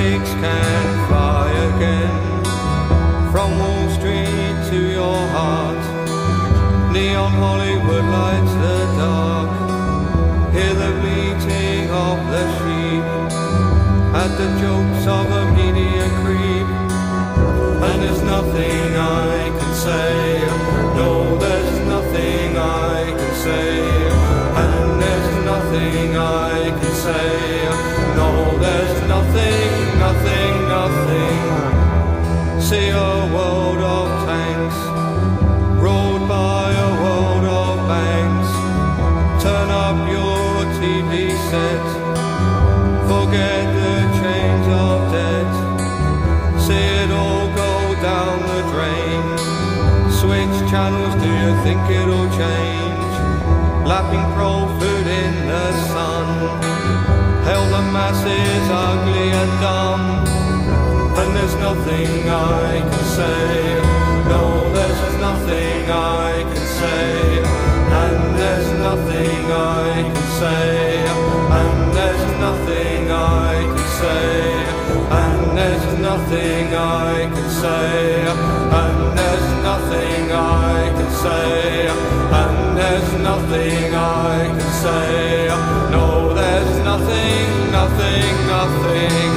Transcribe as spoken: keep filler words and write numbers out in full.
pigs can fly again. From Wall Street to your heart, neon Hollywood lights the dark. Hear the bleating of the sheep at the jokes of a media creep. And there's nothing I can say, no, there's nothing I can say. And there's nothing I can say, no, there's nothing, nothing, nothing. See a world of tanks, rolled by a world of banks. Turn up your T V set, forget the chains of debt. See it all go down the drain. Switch channels, do you think it'll change? Lapping pro food in the sun, hell the masses ugly and dumb. And there's nothing I can say, no, there's nothing I can say. And there's nothing I can say, and there's nothing I can say. And there's nothing I can say, and there's nothing I can say. And there's nothing I can say, no, there's nothing, nothing, nothing.